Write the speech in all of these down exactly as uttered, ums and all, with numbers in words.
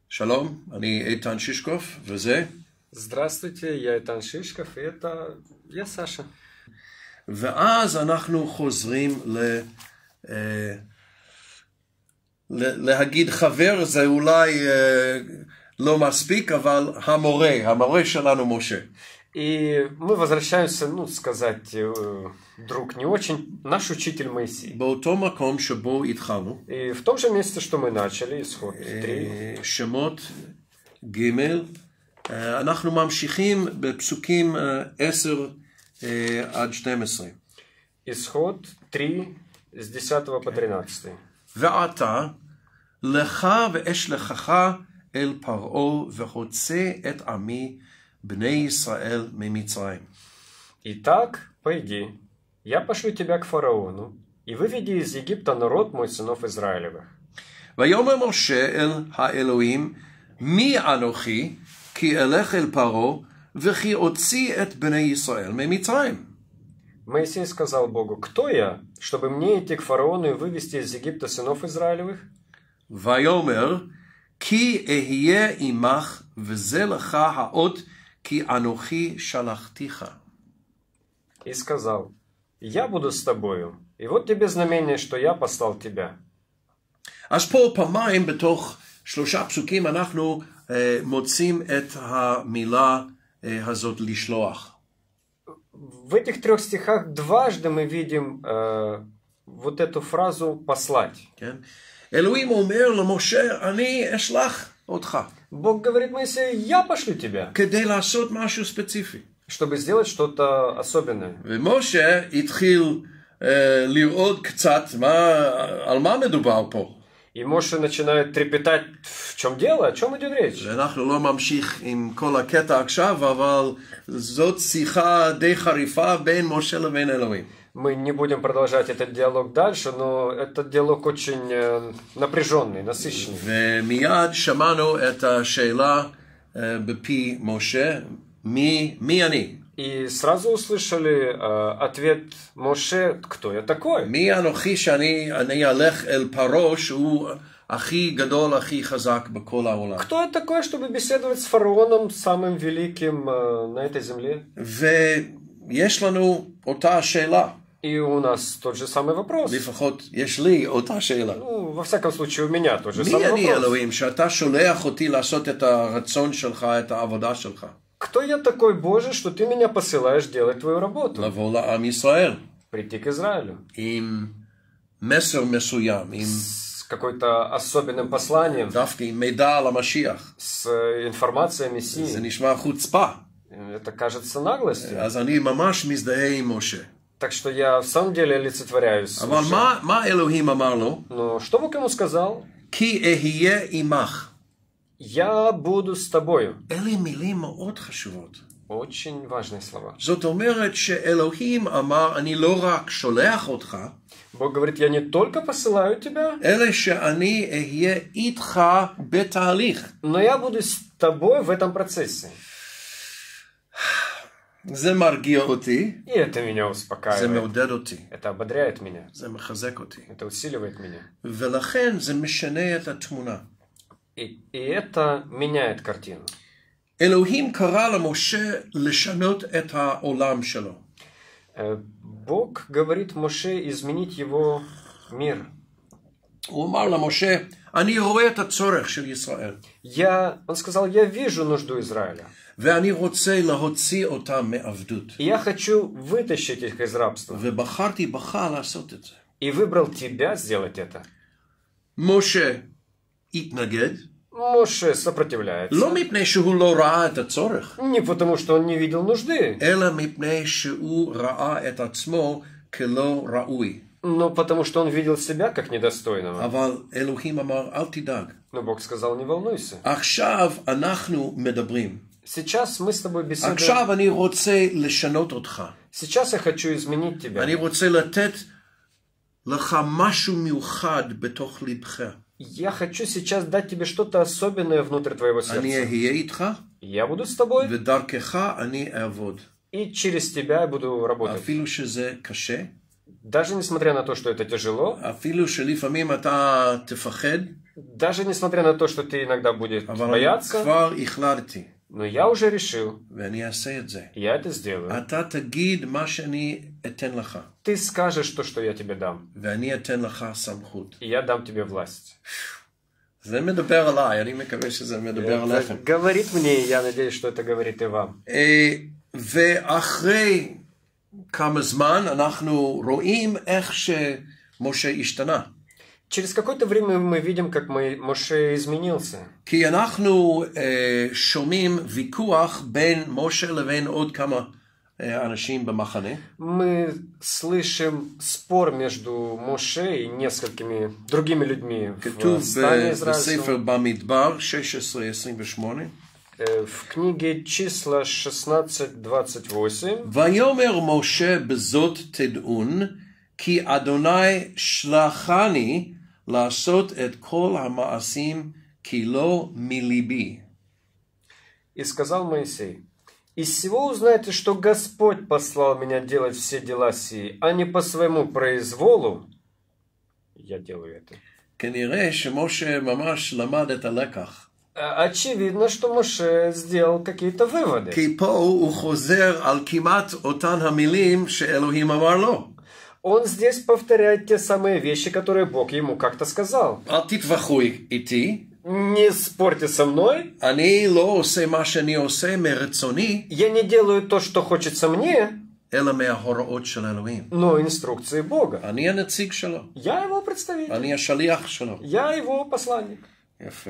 שלום, אני איתן שישקוף, וזה? Здравствуйте, я Итан Шишков, и это я Саша. ואז אנחנו חוזרים ל... להגיד חבר, זה אולי לא מספיק, אבל המורה, המורה שלנו משה. И мы возвращаемся, ну, сказать, друг не очень, наш учитель Моисей. באותו מקום שבו התחלנו. И в том же месте, что мы начали, исход три. שמות ג' אנחנו ממשיכים בפסוקים עשר עד שתים עשרה. Исход три, с десятого по тринадцатый. ועתה, לך ואשלחך אל פרעה והוצא את עמי בני ישראל ממצרים. Итак, пойди, я пошлю тебя к фараону, и выведи из Египта народ мой сынов Израилевых. ויאמר משה אל האלוהים, מי אנוכי, כי אלך אל פרעה, וכי אוציא את בני ישראל ממצרים. Моисей сказал Богу: кто я, чтобы мне идти к фараону и вывести из Египта сынов Израилевых? ויאמר, כי אהיה עמך, וזה לך האות, כי אנוכי שלחתיך. И сказал: я буду с тобою, и вот тебе знамение, что я послал тебя. אז פה פעמיים בתוך שלושה פסוקים אנחנו אה, מוצאים את המילה אה, הזאת לשלוח. В этих трех стихах дважды мы видим э, вот эту фразу «послать». כן? אלוהים אומר למשה, אני אשלח אותך. Бог говорит Моисею: я пошлю тебя, כדי לעשות משהו ספציפי. чтобы сделать что-то особенное. ומשה התחיל אה, לראות קצת מה, על מה מדובר פה. И Моше начинает трепетать: в чем дело, о чем идет речь? ואנחנו לא ממשיך עם כל הקטע עכשיו, אבל זאת שיחה די חריפה בין משה לבין אלוהים. Мы не будем продолжать этот диалог дальше, но этот диалог очень э, напряженный, насыщенный. ומיד שמענו את השאלה אה, בפי משה, מי, מי אני? И сразу услышали э, ответ Моше: кто я такой? מי אנוכי שאני אני אלך אל פרעה שהוא הכי גדול, הכי חזק בכל העולם. Кто я такой, чтобы беседовать с фараоном, самым великим э, на этой земле? ויש לנו אותה שאלה. И у нас тот же самый вопрос. לפחות יש לי אותה שאלה. Ну, во всяком случае, у меня тот же מי самый אני вопрос. אלוהים שאתה שולח אותי לעשות את הרצון שלך, את העבודה שלך? Кто я такой, Боже, что ты меня посылаешь делать твою работу? לבוא לעם ישראל. Прийти к Израилю. עם מסר מסוים, עם С какой-то особенным посланием, דווקא עם מידע על המשיח. с информацией о זה Мессии. נשמע חוצפה. Это кажется наглостью. אז אני ממש מזדהה עם משה. Так что я в самом деле олицетворяюсь с אבל Моше. מה, מה אלוהים אמר לו? Но что Бог ему сказал? כי אהיה עמך. Я буду с тобою. אלה מילים מאוד חשובות. Очень важные слова. זאת אומרת שאלוהים אמר, אני לא רק שולח אותך, Бог говорит: я не только посылаю тебя, אלא שאני אהיה איתך בתהליך. но я буду с тобой в этом процессе. זה מרגיע אותי, И это меня זה успокаивает. מעודד אותי, Это ободряет меня. זה מחזק אותי. Это усиливает меня. ולכן זה משנה את התמונה. И, и это меняет картину. אלוהים קרא למשה לשנות את העולם שלו. Э, Бог говорит Моше изменить его мир. הוא אמר למשה, אני רואה את הצורך של ישראל, Я, он сказал: я вижу нужду Израиля. ואני רוצה להוציא אותם מעבדות. И я хочу вытащить их из рабства. ובחרתי בך לעשות את זה. И выбрал тебя сделать это. משה התנגד, Моше сопротивляется. לא מפני שהוא לא ראה את הצורך, Не потому, что он не видел нужды, אלא מפני שהוא ראה את עצמו כלא ראוי. но потому, что он видел себя как недостойного. אבל אלוהים אמר, אל תדאג. Но Бог сказал: не волнуйся. עכשיו אנחנו מדברים. Сейчас мы с тобой беседуем. עכשיו אני רוצה לשנות אותך. Сейчас я хочу изменить тебя. אני רוצה לתת לך משהו מיוחד בתוך לבך. Я хочу сейчас дать тебе что-то особенное внутрь твоего אני сердца. אהיה איתך, Я буду с тобой, ודרכך אני אעבוד. и через тебя я буду работать. אפילו שזה קשה, Даже несмотря на то, что это тяжело, אפילו שלפעמים אתה תפחד, Даже несмотря на то, что ты иногда будешь אבל бояться, כבר החלטתי, но я уже решил, ואני אעשה את זה. я это сделаю. אתה תגיד מה שאני אתן לך, Ты скажешь то, что я тебе дам, ואני אתן לך סמכות. и я дам тебе власть. זה מדבר עליי, אני מקווה שזה מדבר Это עליכם. говорит мне, и я надеюсь, что это говорит и вам. אה, ואחרי כמה זמן אנחנו רואים איך שמשה השתנה. Через какое-то время мы видим, как мы- Моше изменился. כי אנחנו אה, שומעים ויכוח בין משה לבין עוד כמה אה, אנשים במחנה. Мы слышим спор между Моше и несколькими другими людьми в כתוב стане ב- израильском. בספר במדבר שש עשרה עשרים ושמונה. Э, В книге числа шестнадцать двадцать восемь. ויאמר משה בזאת תדעון כי אדוני שלחני לעשות את כל המעשים כי לא מליבי. И сказал Моисей: «Из всего узнайте, что Господь послал меня делать все дела сии, а не по своему произволу». Я делаю это. כנראה שמשה ממש למד את הלקח. А- Очевидно, что Моше сделал какие-то выводы. כי פה הוא חוזר על כמעט אותן המילים שאלוהים אמר לו. Он здесь повторяет те самые вещи, которые Бог ему как-то сказал. אל תתווכחו איתי, Не спорьте со мной, אני לא עושה מה שאני עושה מרצוני, я не делаю то, что хочется мне, אלא מההוראות של אלוהים. но инструкции Бога. אני הנציג שלו, Я его представитель, אני השליח שלו. я его посланник. יפה.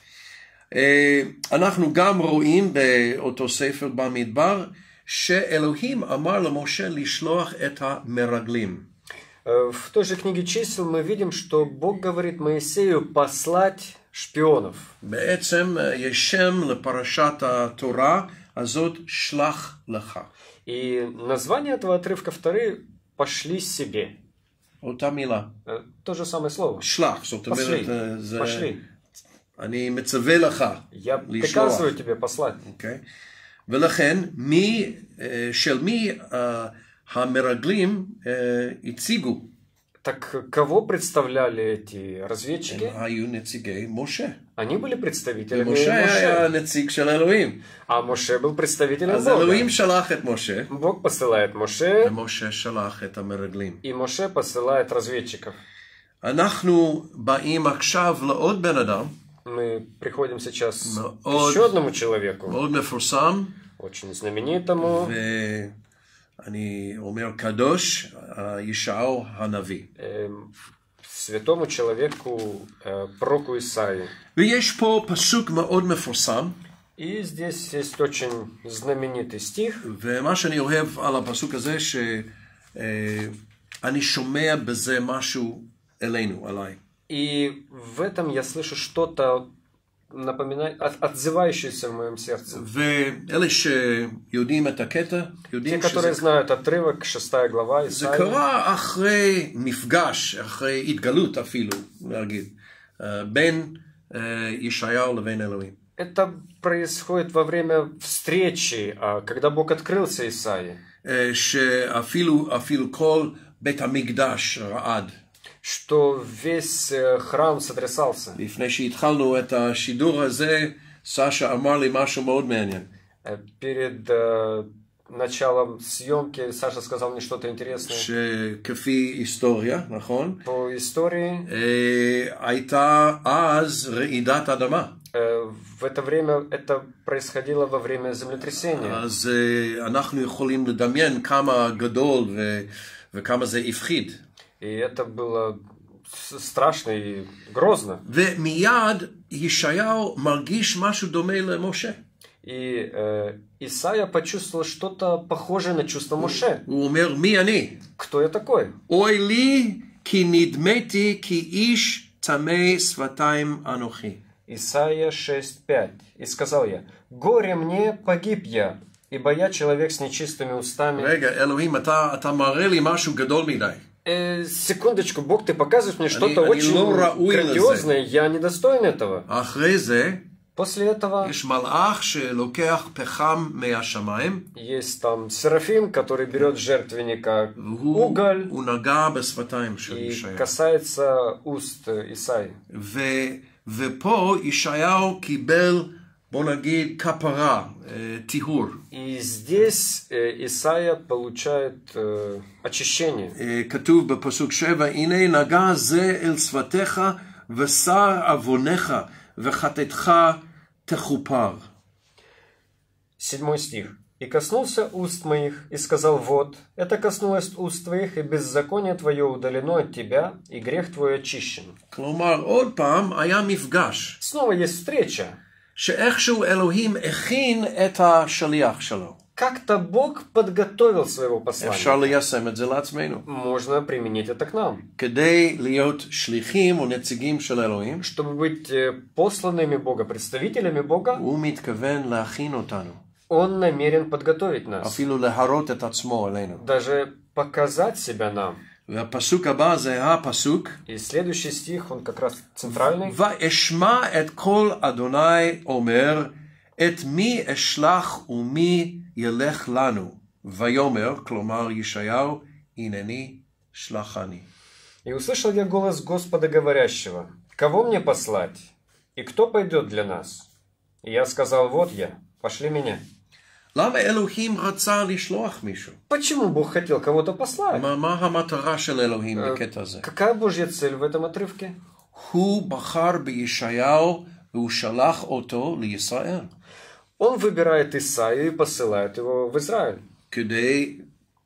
אה, אנחנו גם רואים באותו ספר במדבר שאלוהים אמר למשה לשלוח את המרגלים. Э, В той же книге чисел мы видим, что Бог говорит Моисею послать шпионов. בעצם אה, יש שם לפרשת התורה הזאת שלח לך. И название этого отрывка вторые «пошли себе». אותה מילה. Э, То же самое слово. שלח, זאת Пошли. אומרת, אה, זה... Пошли. אני מצווה לך Я לשלוח. приказываю тебе послать. אוקיי? ולכן, מי, אה, של מי אה, המרגלים אה, הציגו? Так кого представляли эти разведчики? הם היו נציגי משה. Они были представителями משה היה Моше. נציג של אלוהים. А Моше был представителем אז Бога. אלוהים שלח את משה, Бог посылает Моше, ומשה שלח את המרגלים. и Моше посылает разведчиков. אנחנו באים עכשיו לעוד בן אדם, Мы приходим сейчас к מאוד- еще одному человеку, מאוד מפורסם, очень знаменитому, ואני אומר קדוש, ישעיהו הנביא. эм, святому человеку, э, пророку Исаии. ויש פה פסוק מאוד מפורסם, И здесь есть очень знаменитый стих, ומה שאני אוהב על הפסוק הזה, שאני שומע בזה משהו אלינו, עליי. и в этом я слышу что-то напоминает, от- отзывающееся в моем сердце. ואלה שיודעים את הקטע, Те, יודעים которые שזה знают отрывок, шестая глава זה Исаии, קרה אחרי מפגש, אחרי התגלות אפילו, להגיד, אה, בין אה, ישעיהו לבין אלוהים. это происходит во время встречи, а, когда Бог открылся Исаии, אה, שאפילו אפילו כל בית המקדש רעד. что весь э, храм сотрясался. לפני שהתחלנו את השידור הזה, סשה אמר לי משהו מאוד מעניין. Э, Перед э, началом съемки Саша сказал мне что-то интересное. שכפי היסטוריה, נכון? По истории, אה, הייתה אז רעידת אדמה. э, в это время это происходило во время землетрясения. אז אה, אנחנו יכולים לדמיין כמה גדול ו- וכמה זה הפחיד. И это было с- страшно и грозно. ומיד ישעיהו מרגיש משהו דומה למשה. И э, Исаия почувствовал что-то похожее на чувство Моше. הוא אומר, מי אני? Кто я такой? אוי לי כי נדמתי כי איש טמא שפתיים אנוכי. Исаия шесть пять. «И сказал я, горе мне, погиб я, ибо я человек с нечистыми устами». רגע, אלוהים, אתה, אתה מראה לי משהו גדול מדי. Э, секундочку, Бог, ты показываешь мне что-то они очень לא ראוי грандиозное, я недостоин этого. אחרי זה, После этого יש מלאך שלוקח פחם מהשמיים, есть там Серафим, который берет с жертвенника והוא уголь הוא נגע בשפתיים של и ישעיהו. касается уст Исаии. ופה ישעיהו קיבל, בוא נגיד, כפרה, טיהור. И здесь э, Исаия получает э, очищение. כתוב בפסוק שבע, הנה נגע זה אל שפתיך ושר עוונך וחטאתך תכופר. Седьмой стих. «И коснулся уст моих, и сказал, вот, это коснулось уст твоих, и беззаконие твое удалено от тебя, и грех твой очищен». כלומר, עוד פעם היה מפגש. Снова есть встреча. שאיכשהו אלוהים הכין את השליח שלו. Как-то Бог подготовил своего אפשר посланника. ליישם את זה לעצמנו. Можно применить это к нам. כדי להיות שליחים או נציגים של אלוהים, Чтобы быть э, посланными Бога, представителями Бога, הוא מתכוון להכין אותנו. Он намерен подготовить нас. אפילו להראות את עצמו עלינו. Даже показать себя нам. והפסוק הבא זה הפסוק, И следующий стих, он как раз центральный. ואשמע את קול אדוני אומר, את מי אשלח ומי ילך לנו? ויאמר, כלומר ישעיהו, הנני שלחני. «И услышал я голос Господа говорящего, кого мне послать? И кто пойдет для нас? И я сказал, вот я, пошли меня». למה אלוהים רצה לשלוח מישהו? Почему Бог хотел кого-то послать? מה, מה המטרה של אלוהים בקטע הזה? Какая Божья цель в этом отрывке? הוא בחר בישעיהו והוא שלח אותו לישראל. Он выбирает Исаию и посылает его в Израиль. כדי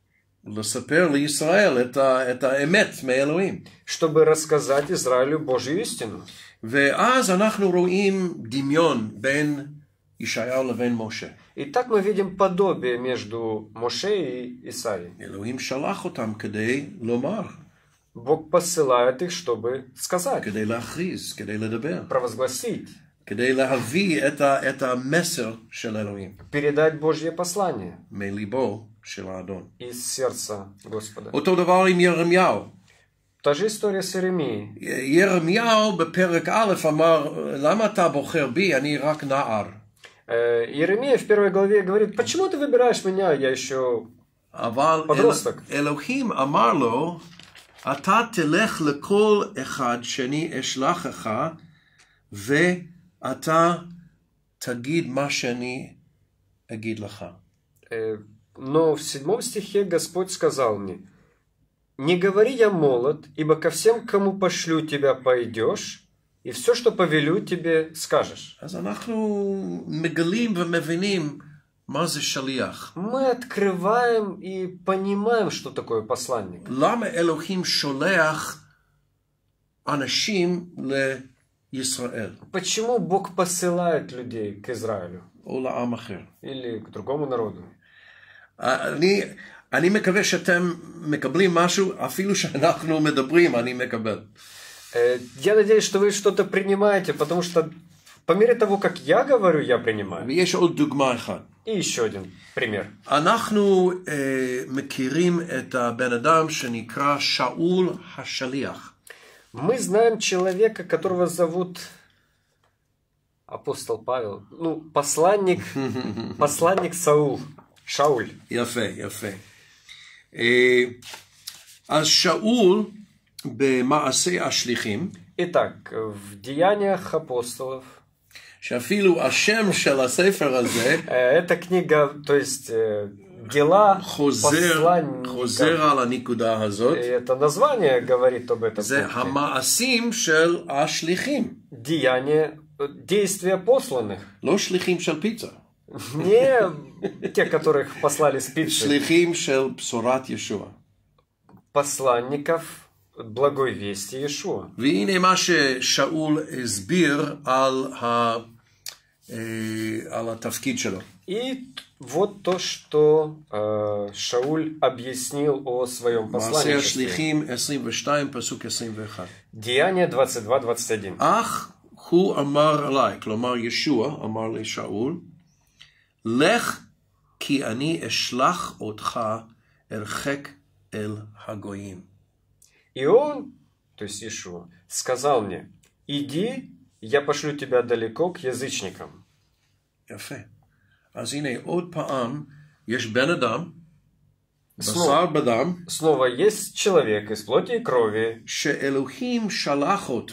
לספר לישראל את, ה, את האמת מאלוהים. Чтобы рассказать Израилю Божью истину. ואז אנחנו רואים דמיון בין ישעיהו לבין משה. И так мы видим подобие между Моше и Исаией. אלוהים שלח אותם כדי לומר, Бог посылает их, чтобы сказать, כדי להכריז, כדי לדבר, провозгласить, כדי להביא את, ה, את המסר של אלוהים, передать Божье послание מליבו של האדון. из сердца Господа. אותו דבר עם ירמיהו. Та же история с Иеремией. ירמיהו בפרק א' אמר, למה אתה בוחר בי? אני רק נער. Э, Иеремия в первой главе говорит, почему ты выбираешь меня, я еще אבל подросток. אל, אלוהים אמר לו, אתה תלך לכל אחד שאני אשלחך, ואתה תגיד מה שאני אגיד לך. Э, Но в седьмом стихе Господь сказал мне, «Не говори я молод, ибо ко всем, кому пошлю тебя, пойдешь, и все, что повелю тебе, скажешь». אז אנחנו מגלים ומבינים מה זה שליח. Мы открываем и понимаем, что такое посланник. למה אלוהים שולח אנשים לישראל, Почему Бог посылает людей к Израилю או לעם אחר? или к другому народу? אני, אני מקווה שאתם מקבלים משהו, אפילו שאנחנו מדברים, אני מקבל. Э, Я надеюсь, что вы что-то принимаете, потому что по мере того, как я говорю, я принимаю. ויש עוד דוגמה אחת. И еще один пример. אנחנו אה, מכירים את הבן אדם שנקרא שאול השליח. Мы знаем человека, которого зовут апостол Павел, ну, посланник, посланник Саул, Шауль. יפה, יפה. אה, אז שאול במעשי השליחים, Итак, в Деяниях апостолов, שאפילו השם של הספר הזה э, эта книга, то есть э, дела חוזר, חוזר посланников, על הנקודה הזאת, и это название говорит об этом זה пункте. המעשים של השליחים, Деяния, э, действия посланных. לא שליחים של פיצה, Не те, которых послали с пиццей. שליחים של בשורת ישוע. Посланников благой вести Иешуа. והנה מה ששאול הסביר על, ה, אה, על התפקיד שלו. И вот то, что э, Шауль объяснил о своем מעשי посланничестве. השליחים עשרים ושתיים פסוק עשרים ואחת. Деяния двадцать два двадцать один. אך הוא אמר עליי, כלומר ישוע אמר לשאול, לך כי אני אשלח אותך הרחק אל הגויים. И он, то есть Иешуа, сказал мне, иди, я пошлю тебя далеко к язычникам. יפה. אז הנה עוד פעם, יש בן אדם, בשר Снова, בדם, снова есть человек из плоти и крови, שאלוהים שלח אותו.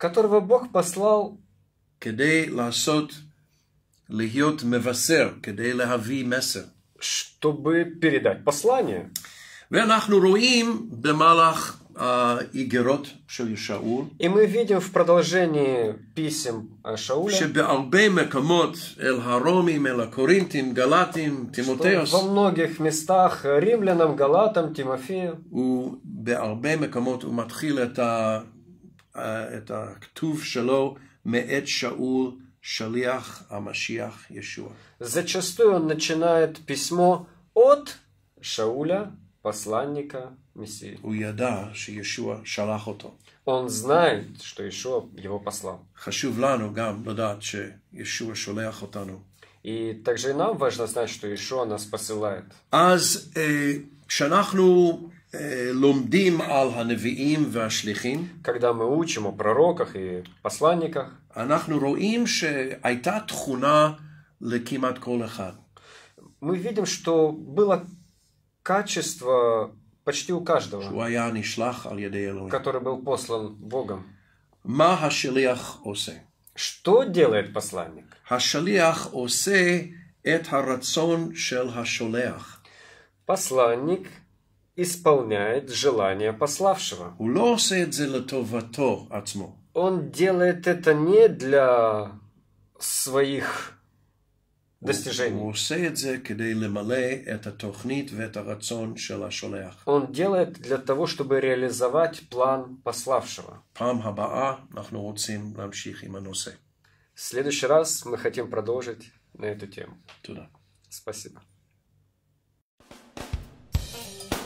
которого Бог послал, כדי לעשות, להיות מבשר, כדי להביא מסר. чтобы передать послание. ואנחנו רואים במהלך האיגרות של ישעיהו, И мы видим в продолжении писем Шауля, שבהרבה מקומות אל הרומים, אל הקורינתים, גלטים, что תימותאוס, во многих местах римлянам, галатам, Тимофею, ובהרבה מקומות הוא מתחיל את, ה, את הכתוב שלו מאת שאול, שליח המשיח ישוע. зачастую он начинает письмо от Шауля, посланника Мессии. הוא ידע שישוע שלח אותו. Он знает, что Иешуа его послал. חשוב לנו גם לדעת שישוע שולח אותנו. И также и нам важно знать, что Иешуа нас посылает. אז כשאנחנו לומדים על הנביאים והשליחים, Когда мы учим о пророках и посланниках, אנחנו רואים שהייתה תכונה לכמעט כל אחד. мы видим, что было качество почти у каждого, שהוא היה נשלח על ידי אלוהים. который был послан Богом. מה השליח עושה? Что делает посланник? השליח עושה את הרצון של השולח. Посланник исполняет желание пославшего. הוא לא עושה את זה לטובתו עצמו. Он делает это не для своих достижений. הוא עושה את זה כדי למלא את התוכנית ואת הרצון של השולח. Он делает для того, чтобы реализовать план пославшего. פעם הבאה אנחנו רוצים להמשיך עם הנושא. В следующий раз мы хотим продолжить на эту тему. תודה. Спасибо.